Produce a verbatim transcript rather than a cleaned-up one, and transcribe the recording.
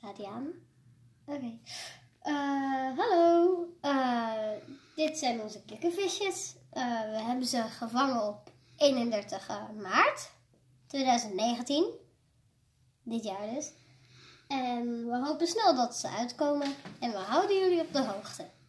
Staat die aan? Oké. Okay. Uh, hallo. Uh, dit zijn onze kikkervisjes. Uh, we hebben ze gevangen op eenendertig maart tweeduizend negentien. Dit jaar dus. En we hopen snel dat ze uitkomen. En we houden jullie op de hoogte.